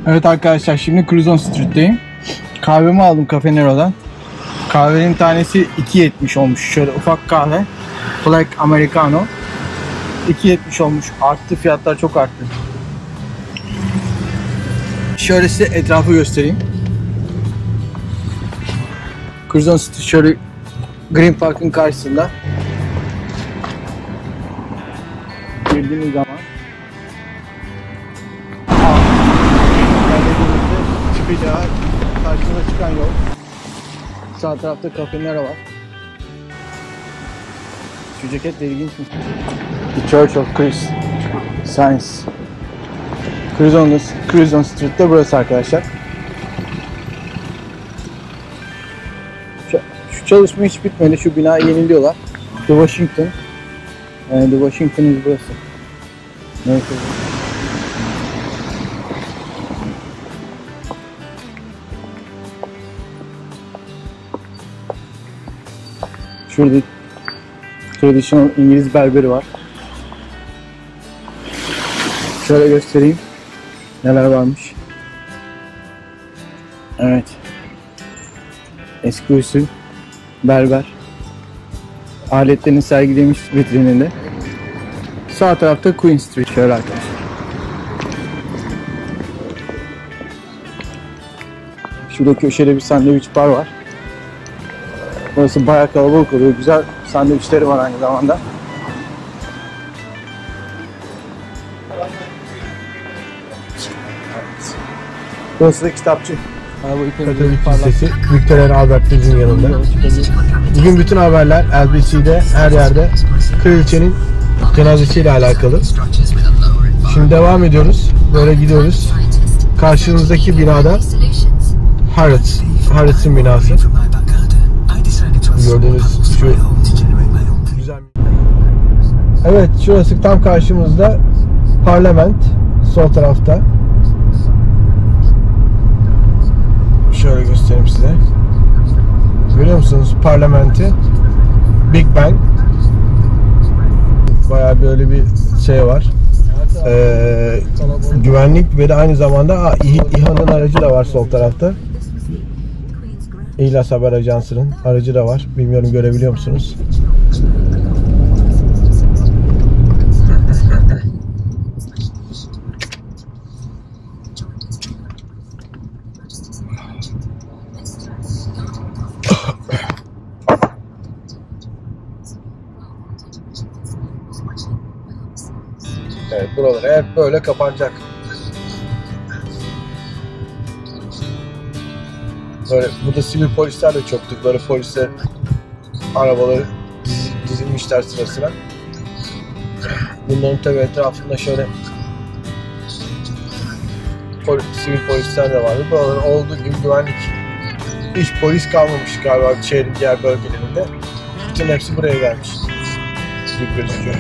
Evet arkadaşlar, şimdi Curzon Street'teyim. Kahvemi aldım Cafe Nero'dan. Kahvenin tanesi 2.70 olmuş. Şöyle ufak kahve. Black Americano. 2.70 olmuş. Arttı, fiyatlar çok arttı. Şöyle size etrafı göstereyim. Curzon Street şöyle Green Park'ın karşısında. Girdiğiniz zaman çıkacağı karşısına çıkan yol. Sağ tarafta Cafe Nero var. Şu ceket de ilginç mi? The Church of Christ Science. Curzon Street'te burası arkadaşlar. Şu çalışma hiç bitmedi. Şu binayı yeniliyorlar. The Washington. The Washington'ın burası. Neyse. Şurada traditional İngiliz berberi var. Şöyle göstereyim neler varmış. Evet. Eski usul berber. Aletlerini sergilemiş vitrininde. Sağ tarafta Queen Street şöyle arkadaşlar. Şurada köşede bir sandviç bar var. Burası bayağı kalabalık oluyor. Güzel sandviçleri var aynı zamanda. Burası da kitapçı. Katolik Lisesi, Victoria Albert'in yanında. Bugün bütün haberler LBC'de, her yerde kraliçenin cenazesiyle alakalı. Şimdi devam ediyoruz. Böyle gidiyoruz. Karşımızdaki binada Harrods'ın binası. Gördüğünüz şu güzel. Evet, şurası tam karşımızda Parlament, sol tarafta. Şöyle göstereyim size. Görüyor musunuz Parlament'i? Big Ben. Bayağı böyle bir şey var. Güvenlik ve de aynı zamanda İHA'nın aracı da var sol tarafta. İhlas Haber Ajansı'nın aracı da var. Bilmiyorum, görebiliyor musunuz? Evet, buralar hep böyle kapanacak. Böyle, burada sivil polisler de çoktu. Böyle polisler arabaları dizilmişler sıra sıra. Bunların tabi etrafında şöyle sivil polisler de vardı. Buralar olduğu gibi güvenlik. Hiç polis kalmamış galiba şehrin diğer bölgelerinde. Bütün hepsi buraya gelmiş. Gibi gözüküyor.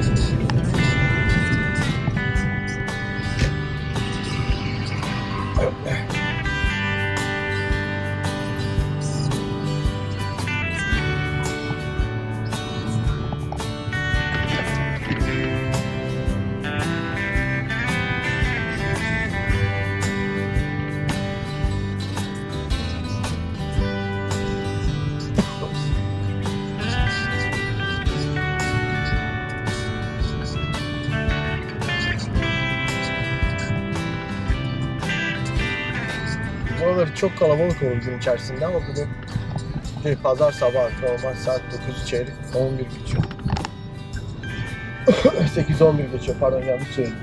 Buraları çok kalabalık olur gün içerisinde ama bugün pazar sabahı, normal saat 9 çeyrek 11 geçiyor. 8-11 geçiyor, pardon, yanlış söyledim.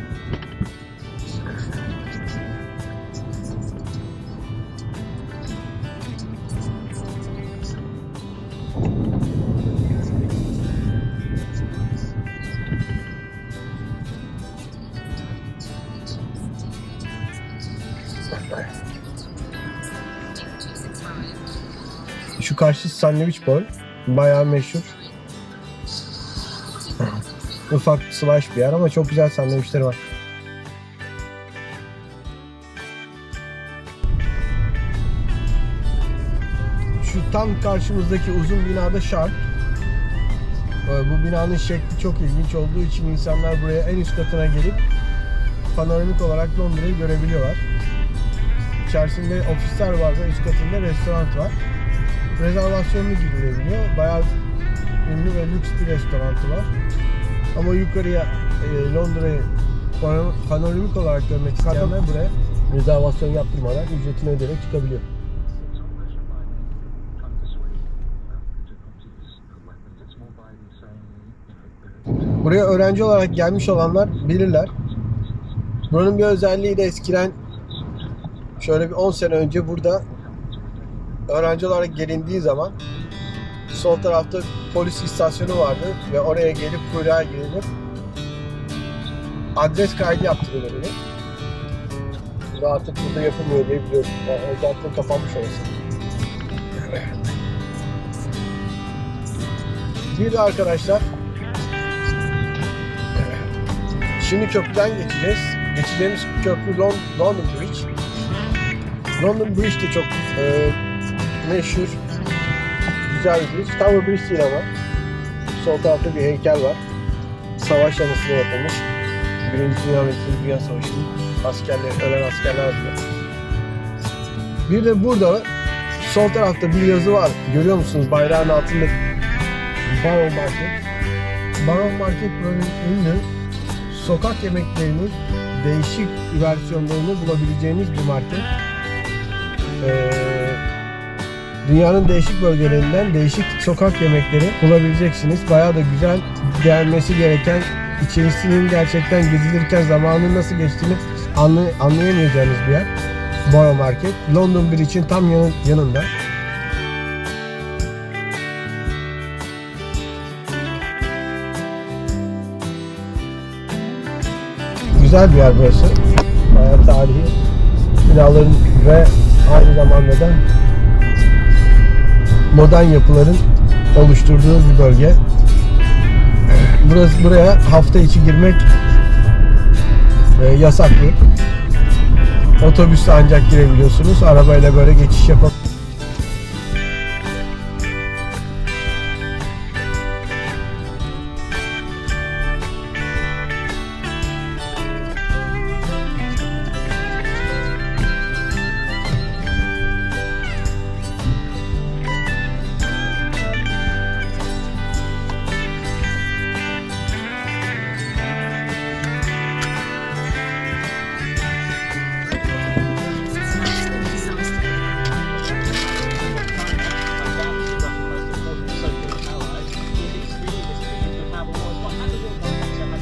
Şu karşı sandviç bar bayağı meşhur. Ufak slash bir yer ama çok güzel sandviçleri var. Şu tam karşımızdaki uzun binada Sharp. Bu binanın şekli çok ilginç olduğu için insanlar buraya en üst katına gelip panoramik olarak Londra'yı görebiliyorlar. İçerisinde ofisler var ve üst katında restoran var. Rezervasyonlu gidilebiliyor. Bayağı ünlü ve lüks bir restoranı var. Ama yukarıya Londra'yı panoramik olarak görmek isteyenler buraya rezervasyon yaptırmadan ücretini ödeyerek çıkabiliyor. Buraya öğrenci olarak gelmiş olanlar bilirler. Buranın bir özelliği de eskiden şöyle bir 10 sene önce burada öğrenci olarak gelindiği zaman sol tarafta polis istasyonu vardı ve oraya gelip kuyruğa girilip adres kaydı yaptırılıyordu. Bu artık burada yapılmıyor diye biliyorum. Özellikle kapanmış orası. Bir de arkadaşlar şimdi köprüden geçeceğiz. Geçeceğimiz köprü London Bridge. London Bridge de çok meşhur, güzel bir bridge. Tower Bridge değil ama. Sol tarafta bir heykel var. Savaş anısına yapılmış. Birinci Dünya ve İkinci Dünya Savaşı'nın ölen askerler diyor. Bir de burada sol tarafta bir yazı var. Görüyor musunuz? Bayrağın altında Borough Market. Borough Market böyle ünlü sokak yemeklerinin değişik versiyonlarını bulabileceğiniz bir market. Dünyanın değişik bölgelerinden değişik sokak yemekleri bulabileceksiniz. Bayağı da güzel, gelmesi gereken, içerisinin gerçekten gezilirken zamanın nasıl geçtiğini anlayamayacağınız bir yer. Borough Market. London Bridge'in tam yanında. Güzel bir yer burası. Bayağı tarihi binaların ve aynı zamanda da modern yapıların oluşturduğu bir bölge. Buraya hafta içi girmek yasaklı. Otobüsle ancak girebiliyorsunuz. Arabayla böyle geçiş yapıp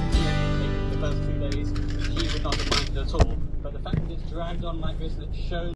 at all, but the fact that it's dragged on like this that shows